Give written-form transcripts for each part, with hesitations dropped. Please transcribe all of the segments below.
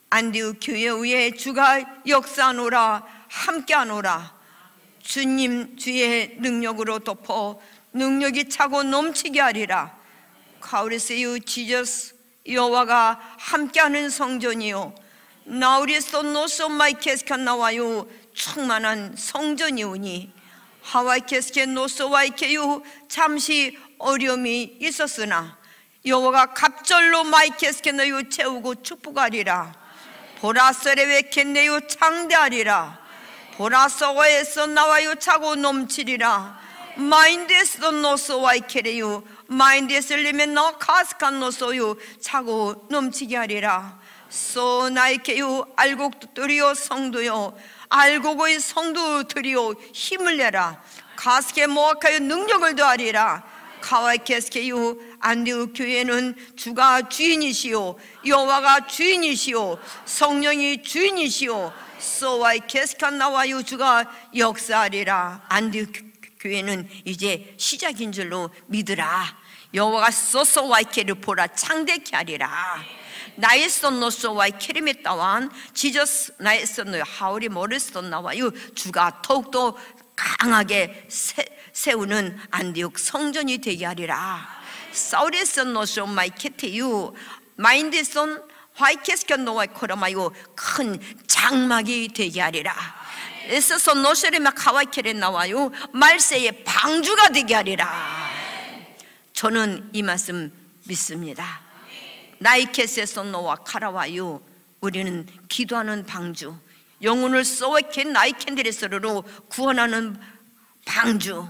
안디옥 교회 위에 주가 역사하노라, 함께하노라. 주님 주의 능력으로 덮어 능력이 차고 넘치게 하리라. 가오리세유 지저스 여호와가 함께하는 성전이요 나우리소 노소 마이케스카 나와요 충만한 성전이오니 하와이케스케 노소와이케유 잠시 어려움이 있었으나 여호와가 갑절로 마이케스케 너유 채우고 축복하리라. 보라서레웨케네유 창대하리라. 보라서와에서 나와요 차고 넘치리라. 마인드에서 노소와이케레유 마인드에서 리면 너 카스칸 노소유 차고 넘치게 하리라. 소나이케유 알곡들이요 성도요 알곡의 성도들이요 힘을 내라. 가스케 모아카요 능력을 더하리라. 카와이케스케유 안디옥 교회는 주가 주인이시오 여호와가 주인이시오 성령이 주인이시오 소와이케스칸 나와요 주가 역사하리라. 안디옥 교회는 이제 시작인 줄로 믿으라. 여호와가 소소와이케를 보라 창대케 하리라. 나의 손노소와이 케리메 따완 지저스 나의 손노 하울이 모르스도 나와요 주가 더욱더 강하게 세우는 안디옥 성전이 되게 하리라. 사울의 손노소 마이 케테유 마인드 손 화이케스켜 노와이 코라마요 큰 장막이 되게 하리라. 에서서 노세레마 카와이케레 나와요 말세의 방주가 되게 하리라. 저는 이 말씀 믿습니다. 나이케스에서 노와 카라와요 우리는 기도하는 방주, 영혼을 쏘웨케 나이켄데레스로 구원하는 방주.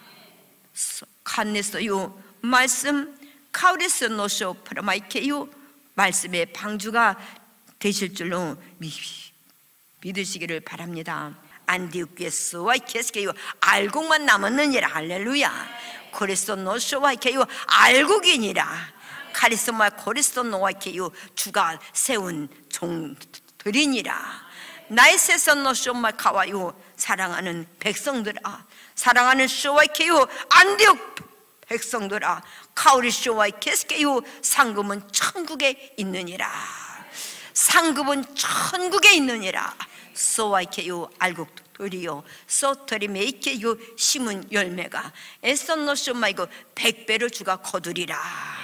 칸네스요 말씀 카우레스 노쇼 프라마이케요 말씀의 방주가 되실 줄로 믿으시기를 바랍니다. 안디옥에서 와이케스케요 알곡만 남았느니라. 할렐루야. 그리스도 노쇼와이케요 알곡이니라. 카리스마 그리스도 노와이케요 주가 세운 종들이니라. 나이세서 노쇼마 카와요 사랑하는 백성들아, 사랑하는 쇼와이케요 안디옥 백성들아, 카우리 쇼와이케스케요 상급은 천국에 있느니라. 상급은 천국에 있느니라. 소와이케요 알곡들이요 소터리메이케요 심은 열매가 에선노쇼마이고 100배로 주가 거두리라.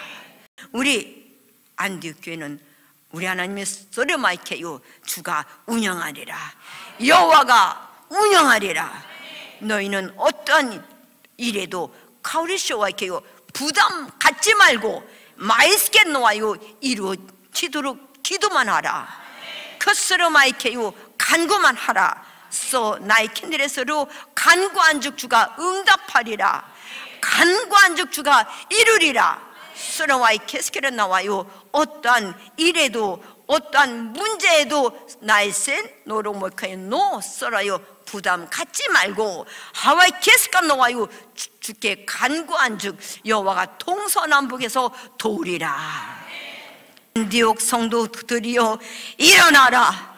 우리 안디옥 교회는 우리 하나님의 소르마이케요 주가 운영하리라. 여호와가 운영하리라. 너희는 어떠한 일에도 카우리쇼와이케요 부담 갖지 말고 마이스케 노아요 이루어지도록 기도만 하라. 커스르마이케요 간구만 하라. 소 나이켄드레스로 간구한 즉 주가 응답하리라. 간구한 즉 주가 이루리라. 스러와이 캐스케르 나와요 어떠한 일에도 어떠한 문제에도 나이센 노로모카요 노 써라요 부담 갖지 말고 하와이 캐스카 나와요 주께 간구한 즉 여호와가 동서남북에서 도우리라. 안디옥 성도들이여 일어나라.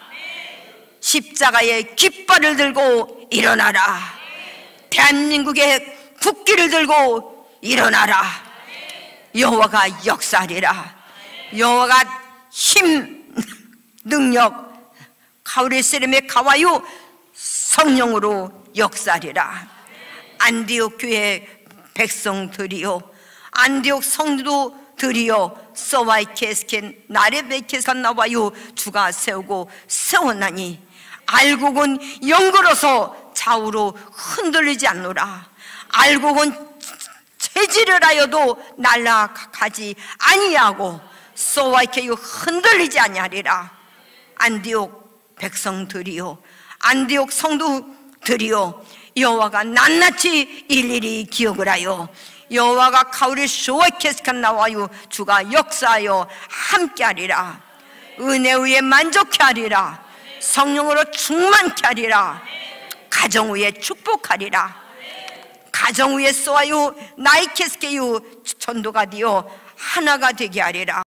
십자가의 깃발을 들고 일어나라. 대한민국의 국기를 들고 일어나라. 여호와가 역사하리라. 여호와가 힘, 능력, 가우레세렘의 가와요 성령으로 역사하리라. 안디옥 교회 백성들이요 안디옥 성도들이요 소와이케스켄 나레베케산 나와요 주가 세우고 세워나니 알곡은 영걸어서 좌우로 흔들리지 않노라. 알곡은 체질을 하여도 날아가지 아니하고 소와이케요 흔들리지 아니하리라. 안디옥 백성들이요 안디옥 성도들이요 여호와가 낱낱이 일일이 기억을 하여 여호와가 카우리 쇼와이케스칸 나와요 주가 역사하여 함께하리라. 은혜 위에 만족케 하리라. 성령으로 충만케 하리라. 가정 위에 축복하리라. 가정 위에 쏘아요 나이케스케요 전도가 되어 하나가 되게 하리라.